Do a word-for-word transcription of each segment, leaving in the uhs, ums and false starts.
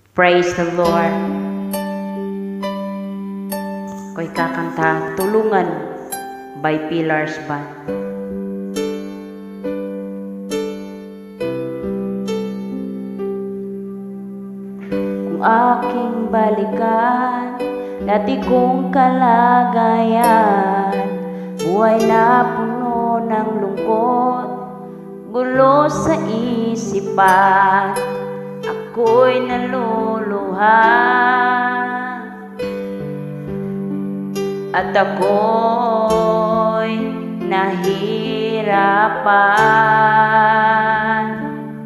Praise the Lord. Ako'y kakanta Tulungan by Pillars Band. Kung aking balikan dati kong kalagayan, buhay na puno ng lungkot, gulo sa isipan, ako'y naluluha at ako'y nahirapan.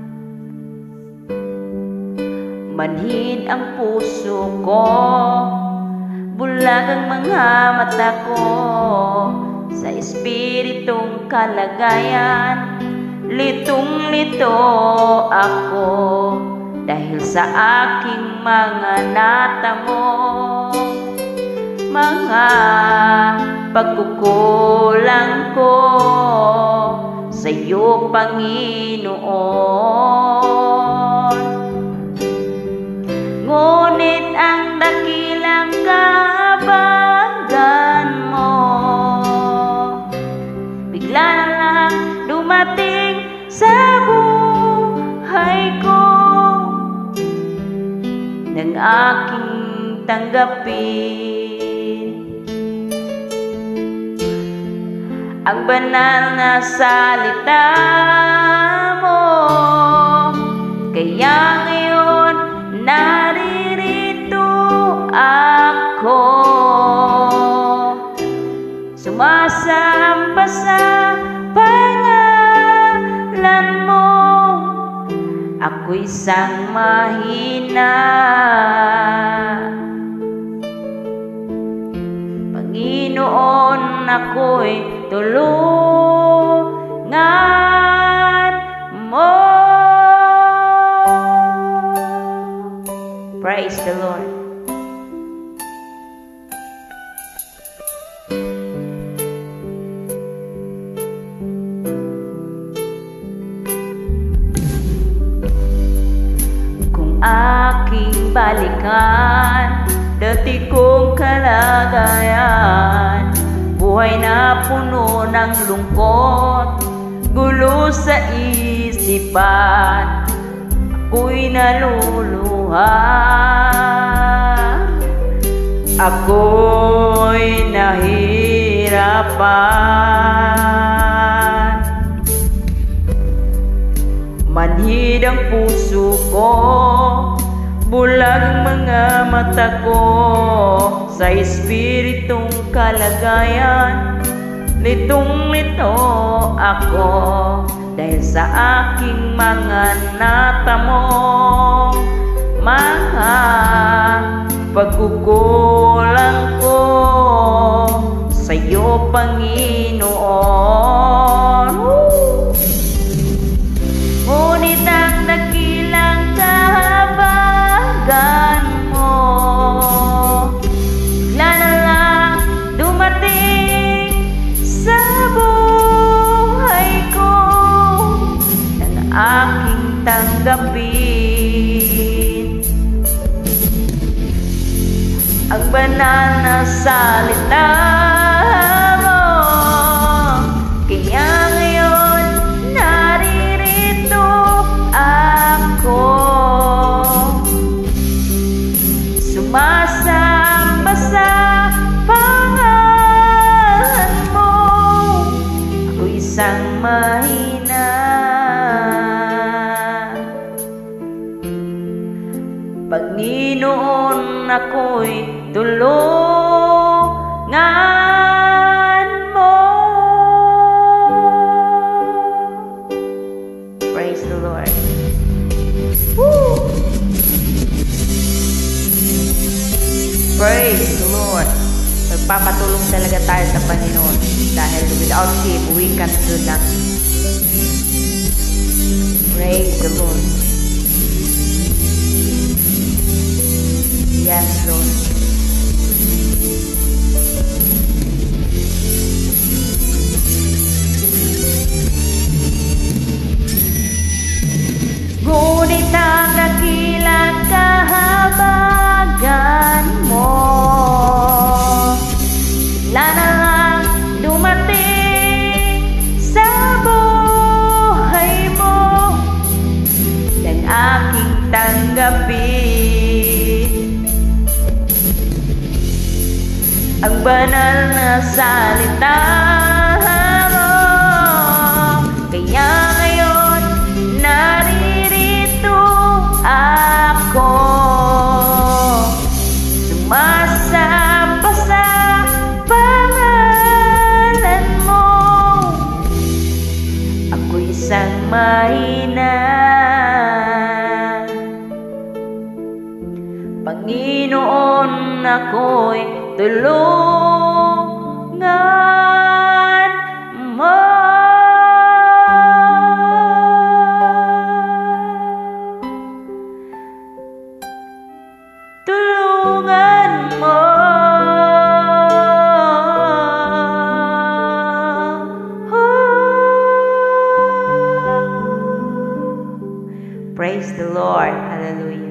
Manhid ang puso ko, bulag ang mga mata ko, sa espiritong kalagayan, litong-lito ako dahil sa aking mga natamo, mga pagkukulang ko sa iyo, Panginoon. Ngunit ang dakilang kahabagan mo bigla na lang dumating sa buhay ko, nang aking tanggapin ang banal na salita mo. Kaya ngayon naririto ako, sumasamba sa pangalan mo. Ako'y isang mahina, Panginoon, ako'y tulungan mo. Praise the Lord. Kung aking balikan dati kong kalagayan, buhay na puno ng lungkot, gulo sa isipan, ako'y naluluha, ako'y nahirapan. Manhid ang puso ko, bulag ang mga mata ko, sa espiritong kalagayan, litong-lito ako dahil sa aking mga natamo, mga pagkukulang ko sa iyo, Panginoon. Ngunit ang dakilang kahabagan mo bigla na lang dumating sa buhay ko, nang aking tanggapin ang banal na salita mo. Kaya ngayon naririto ako, sumasamba sa pangalan mo. Ako isang mahina, Panginoon, ako'y tulungan mo. Praise the Lord. Woo! Praise the Lord. Magpapatulong talaga tayo sa Panginoon dahil without Him we can do nothing. Praise the Lord. Yes, Lord. Ngunit ang dakilang kahabagan aking tanggapin ang banal na salita mo. Kaya ngayon naririto ako, sumasamba sa pangalan mo. Ako'y isang mahina, Panginoon, ako'y tulungan mo. Tulungan mo. Praise the Lord. Hallelujah.